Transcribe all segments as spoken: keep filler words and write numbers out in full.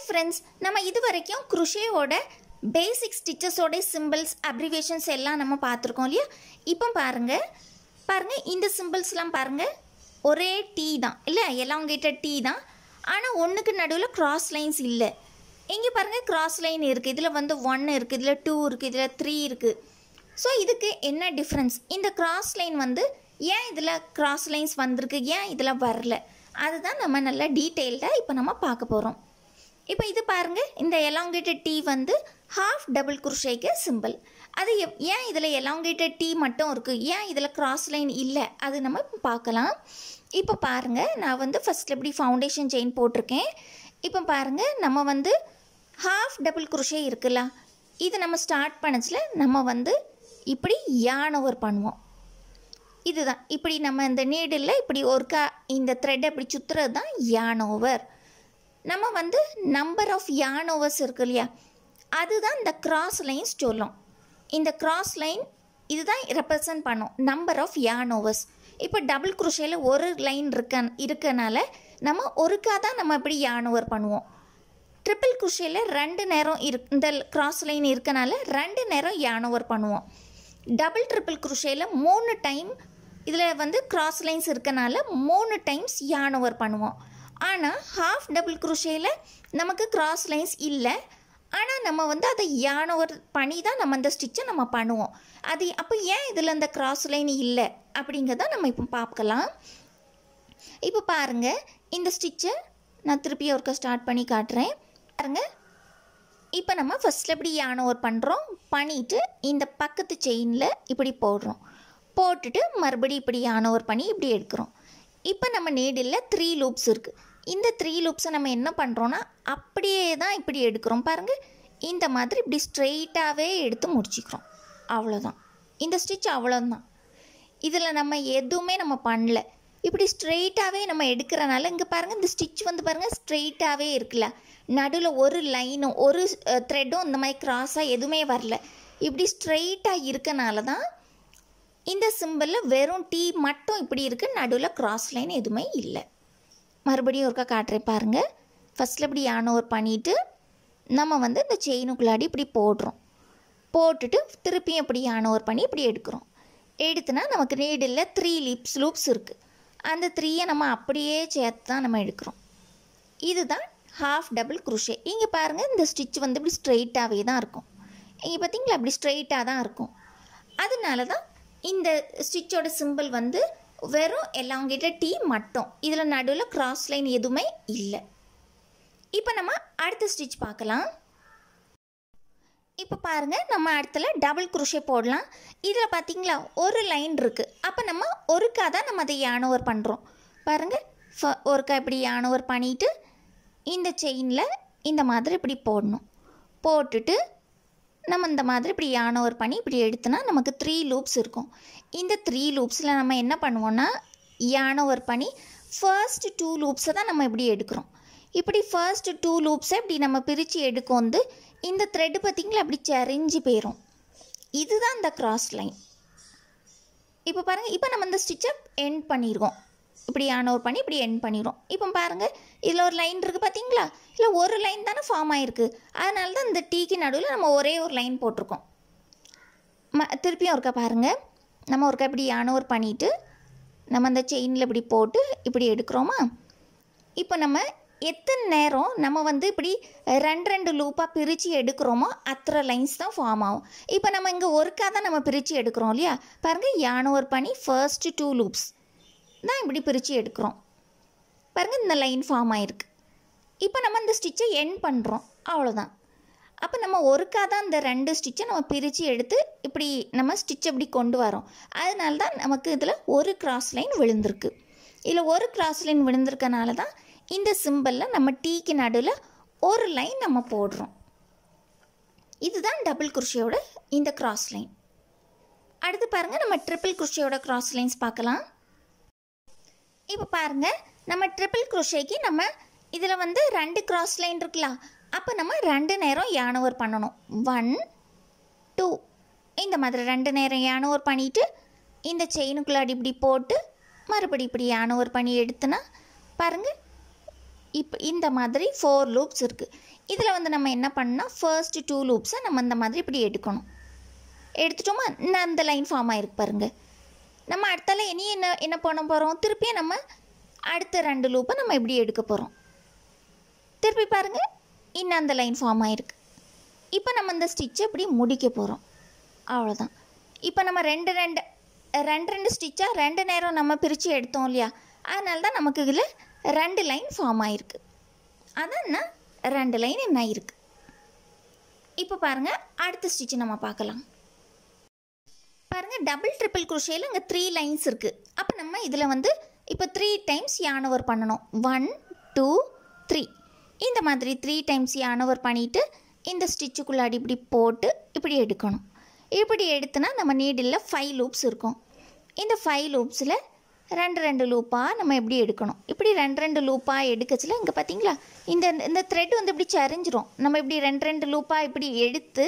friends, நம்ம இதுவரைக்கும் crochetோட basic stitches ஓட symbols, abbreviations எல்லாம் நம்ம பார்த்திருக்கோம் இல்லையா? இப்போ பாருங்க. பாருங்க இந்த symbolsலாம் பாருங்க. ஒரே T தான். இல்ல elongated T தான். ஆனா ஒண்ணுக்கு நடுவுல cross lines இல்ல. இங்க பாருங்க cross line இருக்கு. இதுல வந்து one இருக்கு, இதுல two இருக்கு, இதுல three இருக்கு. சோ இதுக்கு என்ன டிஃபரன்ஸ்? இந்த cross line வந்து ஏன் இதுல cross lines வந்திருக்கு? ஏன் இதுல வரல? அதுதான் நம்ம நல்ல டீடைல்டா இப்போ நம்ம பார்க்க போறோம். இப்போ இது பாருங்க இந்த elongated T வந்து half double crochetக்கு symbol. அது ஏன் இதுல elongated T மட்டும் இருக்கு? ஏன் இதுல cross line இல்ல? அது நம்ம பார்க்கலாம். இப்போ பாருங்க நான் வந்து ஃபர்ஸ்ட் இப்படி ஃபவுண்டேஷன் செயின் போட்டுருக்கேன். இப்போ பாருங்க நம்ம வந்து half double crochet இருக்குல்ல? இது நம்ம ஸ்டார்ட் பண்ணச்சல நம்ம வந்து இப்படி yarn over பண்ணுவோம். இதுதான் இப்படி நம்ம இந்த நீடில்ல இப்படி ஒருக்கா இந்த thread இப்படி சுத்துறது தான் yarn over. நம்ம வந்து number of yarn overs இருக்கு இல்லையா? அதுதான் இந்த cross lines சொல்லும். இந்த cross line இதுதான் ரெப்ரசன்ட் பண்ணும் number of yarn overs. இப்போ டபுள் crochetல ஒரு லைன் இருக்க இருக்கனால நம்ம ஒருக்கா தான் நம்ம இப்படி yarn over பண்ணுவோம். ட்ரிபிள் crochetல ரெண்டு நேரம் இந்த cross line இருக்கனால ரெண்டு நேரம் yarn over பண்ணுவோம். டபுள் ட்ரிபிள் crochetல மூணு டைம் இதில் வந்து cross lines இருக்கனால மூணு டைம்ஸ் yarn over பண்ணுவோம். ஆனால் half double crochetல நமக்கு cross lines இல்லை. ஆனால் நம்ம வந்து அதை yarn over பண்ணி தான் நம்ம அந்த ஸ்டிச்சை நம்ம பண்ணுவோம். அது அப்போ ஏன் இதில் அந்த cross line இல்லை அப்படிங்கிறத நம்ம இப்போ பார்க்கலாம். இப்போ பாருங்கள் இந்த ஸ்டிச்சை நான் திருப்பி ஒருக்கா ஸ்டார்ட் பண்ணி காட்டுறேன். பாருங்கள் இப்போ நம்ம ஃபஸ்ட்டில் இப்படி yarn over பண்ணுறோம். பண்ணிவிட்டு இந்த பக்கத்து செயினில் இப்படி போடுறோம். போட்டுட்டு மறுபடியும் இப்படி yarn over பண்ணி இப்படி எடுக்கிறோம். இப்போ நம்ம நீடில் த்ரீ லூப்ஸ் இருக்குது. இந்த த்ரீ லூப்ஸை நம்ம என்ன பண்ணுறோன்னா அப்படியே தான் இப்படி எடுக்கிறோம். பாருங்கள் இந்த மாதிரி இப்படி ஸ்ட்ரெயிட்டாகவே எடுத்து முடிச்சிக்கிறோம். அவ்வளோதான் இந்த ஸ்டிச் அவ்வளோதான். இதில் நம்ம எதுவுமே நம்ம பண்ணல. இப்படி ஸ்ட்ரெயிட்டாகவே நம்ம எடுக்கிறனால இங்கே பாருங்கள் இந்த ஸ்டிச் வந்து பாருங்கள் ஸ்ட்ரெயிட்டாகவே இருக்குல்ல. நடுவில் ஒரு லைனும் ஒரு த்ரெட்டும் இந்த மாதிரி கிராஸாக எதுவுமே வரல. இப்படி ஸ்ட்ரெயிட்டாக இருக்கனால தான் இந்த சிம்பிளில் வெறும் T மட்டும் இப்படி இருக்குது. நடுவில் கிராஸ் லைன் எதுவுமே இல்லை. மறுபடியும் ஒருக்கா காட்டுறேன் பாருங்கள். ஃபஸ்ட்டில் இப்படி yarn over பண்ணிவிட்டு நம்ம வந்து இந்த செயினுக்குள்ளாடி இப்படி போடுறோம். போட்டுட்டு திருப்பியும் இப்படி yarn over பண்ணி இப்படி எடுக்கிறோம். எடுத்துனா நமக்கு நீடில் த்ரீ லீப்ஸ் லூப்ஸ் இருக்குது. அந்த த்ரீயை நம்ம அப்படியே சேர்த்து தான் நம்ம எடுக்கிறோம். இதுதான் half double crochet. இங்கே பாருங்கள் இந்த ஸ்டிச் வந்து இப்படி ஸ்ட்ரெயிட்டாகவே தான் இருக்கும். இங்கே பார்த்தீங்களா இப்படி ஸ்ட்ரெயிட்டாக தான் இருக்கும். அதனால தான் இந்த ஸ்டிச்சோட சிம்பிள் வந்து வெறும் elongated T மட்டும். இதில் நடுவில் cross line எதுவுமே இல்லை. இப்போ நம்ம அடுத்த ஸ்டிச் பார்க்கலாம். இப்போ பாருங்கள் நம்ம அடுத்தல டபுள் crochet போடலாம். இதில் பார்த்தீங்களா ஒரு லைன் இருக்குது. அப்போ நம்ம ஒருக்கா தான் நம்ம அதை yarn over பண்ணுறோம். பாருங்கள் ஒருக்கா இப்படி yarn over பண்ணிவிட்டு இந்த செயினில் இந்த மாதிரி இப்படி போடணும். போட்டுட்டு நம்ம இந்த மாதிரி இப்படி yarn over பண்ணி இப்படி எடுத்தோன்னா நமக்கு த்ரீ லூப்ஸ் இருக்கும். இந்த த்ரீ லூப்ஸில் நம்ம என்ன பண்ணுவோன்னா yarn over பண்ணி ஃபர்ஸ்ட் டூ லூப்ஸை தான் நம்ம இப்படி எடுக்கிறோம். இப்படி ஃபர்ஸ்ட் டூ லூப்ஸை இப்படி நம்ம பிரித்து எடுக்கும் வந்து இந்த த்ரெட்டு பார்த்திங்களா அப்படி செறிஞ்சு போயிடும். இதுதான் இந்த கிராஸ் லைன். இப்போ பாருங்கள் இப்போ நம்ம இந்த ஸ்டிச்சை எண்ட் பண்ணிடுவோம். இப்படி yarn over பண்ணி இப்படி எண்ட் பண்ணிடுவோம். இப்போ பாருங்கள் இதில் ஒரு லைன் இருக்குது பார்த்தீங்களா? இல்லை ஒரு லைன் தானே ஃபார்ம் ஆகிருக்கு. அதனால தான் இந்த டீக்கு நடுவில் நம்ம ஒரே ஒரு லைன் போட்டிருக்கோம். ம திருப்பியும் ஒருக்கா பாருங்கள். நம்ம ஒருக்கா இப்படி yarn over பண்ணிவிட்டு நம்ம அந்த செயினில் இப்படி போட்டு இப்படி எடுக்கிறோமா? இப்போ நம்ம எத்தனை நேரம் நம்ம வந்து இப்படி ரெண்டு ரெண்டு லூப்பாக பிரித்து எடுக்கிறோமோ அத்தனை லைன்ஸ் தான் ஃபார்ம் ஆகும். இப்போ நம்ம இங்கே ஒருக்கா தான் நம்ம பிரித்து எடுக்கிறோம் இல்லையா? பாருங்கள் yarn over பண்ணி ஃபர்ஸ்ட் டூ லூப்ஸ் தான் இப்படி பிரித்து எடுக்கிறோம். பாருங்கள் இந்த லைன் ஃபார்ம் ஆகிருக்கு. இப்போ நம்ம இந்த ஸ்டிச்சை எண்ட் பண்ணுறோம். அவ்வளோதான். அப்போ நம்ம ஒருக்கா தான் இந்த ரெண்டு ஸ்டிச்சை நம்ம பிரித்து எடுத்து இப்படி நம்ம ஸ்டிச் இப்படி கொண்டு வரோம். அதனால தான் நமக்கு இதில் ஒரு கிராஸ் லைன் விழுந்திருக்கு. இதில் ஒரு கிராஸ் லைன் விழுந்திருக்கனால தான் இந்த சிம்பிளில் நம்ம டீக்கு நடுவில் ஒரு லைன் நம்ம போடுறோம். இதுதான் டபுள் crochetயோட இந்த கிராஸ் லைன். அடுத்து பாருங்கள் நம்ம ட்ரிபிள் crochetயோட கிராஸ் லைன்ஸ் பார்க்கலாம். இப்போ பாருங்கள் நம்ம ட்ரிபிள் crochetக்கு நம்ம இதில் வந்து ரெண்டு கிராஸ் லைன் இருக்கலாம். அப்போ நம்ம ரெண்டு நேரம் yarn over பண்ணணும். ஒன் டூ இந்த மாதிரி ரெண்டு நேரம் yarn over பண்ணிவிட்டு இந்த செயினுக்குள்ளாடி இப்படி போட்டு மறுபடி இப்படி yarn over பண்ணி எடுத்துனா பாருங்கள் இப்போ இந்த மாதிரி ஃபோர் லூப்ஸ் இருக்குது. இதில் வந்து நம்ம என்ன பண்ணால் ஃபர்ஸ்ட் டூ லூப்ஸை நம்ம இந்த மாதிரி இப்படி எடுக்கணும். எடுத்துட்டோமா, இன்னும் அந்த லைன் ஃபார்ம் ஆகிருக்கு பாருங்கள். நம்ம அடுத்தால இனி என்ன என்ன பண்ண போகிறோம், திருப்பியும் நம்ம அடுத்த ரெண்டு லூப்பை நம்ம இப்படி எடுக்க போகிறோம். திருப்பி பாருங்கள், இன்னும் அந்த லைன் ஃபார்ம் ஆகிருக்கு. இப்போ நம்ம இந்த ஸ்டிச்சை இப்படி முடிக்க போகிறோம். அவ்வளோதான். இப்போ நம்ம ரெண்டு ரெண்டு ரெண்டு ரெண்டு ஸ்டிச்சாக ரெண்டு நேரம் நம்ம பிரித்து எடுத்தோம் இல்லையா, அதனால தான் நமக்கு இதில் ரெண்டு லைன் ஃபார்ம் ஆகிருக்கு. அதான் ரெண்டு லைன் என்ன இருக்குது. இப்போ பாருங்கள், அடுத்த ஸ்டிச்சு நம்ம பார்க்கலாம். பாருங்கள், டபுள் ட்ரிபிள் குரோஷேயில் இங்கே த்ரீ லைன்ஸ் இருக்குது. அப்போ நம்ம இதில் வந்து இப்போ த்ரீ டைம்ஸ் yarn over பண்ணணும். ஒன் டூ த்ரீ இந்த மாதிரி த்ரீ டைம்ஸ் yarn over பண்ணிவிட்டு இந்த ஸ்டிச்சுக்குள்ளாடி இப்படி போட்டு இப்படி எடுக்கணும். இப்படி எடுத்துனா நம்ம நீடில் ஃபைவ் லூப்ஸ் இருக்கும். இந்த ஃபைவ் லூப்ஸில் ரெண்டு ரெண்டு லூப்பாக நம்ம எப்படி எடுக்கணும். இப்படி ரெண்டு ரெண்டு லூப்பாக எடுக்கச்சில் இங்கே பார்த்தீங்களா, இந்த இந்த த்ரெட் வந்து இப்படி சரிஞ்சிரும். நம்ம இப்படி ரெண்டு ரெண்டு லூப்பாக இப்படி எடுத்து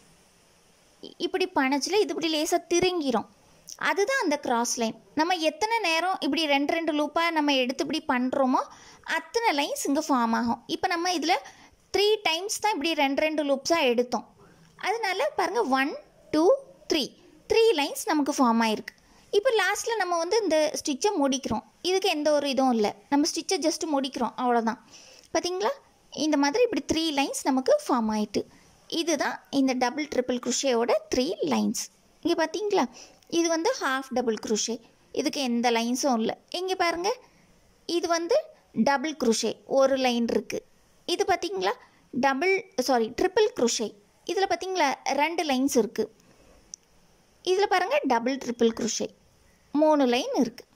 இப்படி பணச்சில் இது இப்படி லேசாக திருங்கிரும். அதுதான் அந்த கிராஸ் லைன். நம்ம எத்தனை நேரம் இப்படி ரெண்டு ரெண்டு லூப்பாக நம்ம எடுத்து இப்படி பண்ணுறோமோ அத்தனை லைன்ஸ் இங்கே ஃபார்ம் ஆகும். இப்போ நம்ம இதில் த்ரீ டைம்ஸ் தான் இப்படி ரெண்டு ரெண்டு லூப்ஸாக எடுத்தோம். அதனால பாருங்கள், one two three three lines நமக்கு ஃபார்ம் ஆகிருக்கு. இப்போ லாஸ்ட்டில் நம்ம வந்து இந்த ஸ்டிச்சை முடிக்கிறோம். இதுக்கு எந்த ஒரு இதுவும் இல்லை, நம்ம ஸ்டிச்சை ஜஸ்ட்டு முடிக்கிறோம், அவ்வளோதான். பார்த்தீங்களா, இந்த மாதிரி இப்படி த்ரீ லைன்ஸ் நமக்கு ஃபார்ம் ஆகிட்டு. இதுதான் இந்த டபுள் ட்ரிபிள் குரோஷேயோட த்ரீ லைன்ஸ். இங்கே பார்த்தீங்களா, இது வந்து ஹாஃப் டபுள் குரோஷே, இதுக்கு எந்த லைன்ஸும் இல்லை. இங்கே பாருங்கள், இது வந்து டபுள் குரோஷே, ஒரு லைன் இருக்குது. இது பார்த்தீங்களா டபுள் சாரி ட்ரிபிள் குரோஷே, இதில் பார்த்தீங்களா ரெண்டு லைன்ஸ் இருக்குது. இதில் பாருங்கள் டபுள் ட்ரிபிள் குரோஷே, மூணு லைன் இருக்குது.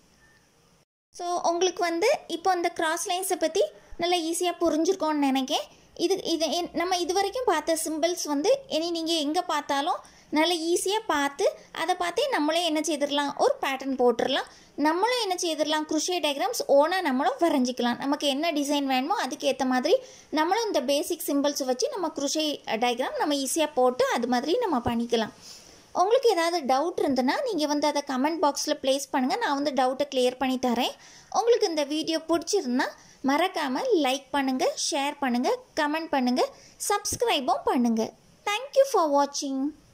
ஸோ உங்களுக்கு வந்து இப்போ அந்த கிராஸ் லைன்ஸை பற்றி நல்லா ஈஸியாக புரிஞ்சுருக்கோன்னு நினைக்கிறேன். இது இது நம்ம இது வரைக்கும் பார்த்த சிம்பிள்ஸ் வந்து இனி நீங்கள் எங்கே பார்த்தாலும் நல்லா ஈஸியாக பார்த்து அதை பார்த்தே நம்மளே என்ன செய்திடலாம், ஒரு பேட்டர்ன் போட்டுடலாம். நம்மளும் என்ன செய்திடலாம், குரோஷே டயக்ராம்ஸ் ஓனாக நம்மளும் வரைஞ்சிக்கலாம். நமக்கு என்ன டிசைன் வேணுமோ அதுக்கேற்ற மாதிரி நம்மளும் இந்த பேசிக் சிம்பிள்ஸ் வச்சு நம்ம குரோஷே டயக்ராம் நம்ம ஈஸியாக போட்டு அது மாதிரி நம்ம பண்ணிக்கலாம். உங்களுக்கு ஏதாவது டவுட் இருந்ததுன்னா நீங்கள் வந்து அதை கமெண்ட் பாக்ஸில் ப்ளேஸ் பண்ணுங்கள். நான் வந்து டவுட்டை கிளியர் பண்ணி தரேன். உங்களுக்கு இந்த வீடியோ பிடிச்சிருந்தா மறக்காமல் லைக் பண்ணுங்கள், ஷேர் பண்ணுங்கள், கமெண்ட் பண்ணுங்கள், சப்ஸ்கிரைபும் பண்ணுங்கள். தேங்க்யூ ஃபார் வாட்சிங்.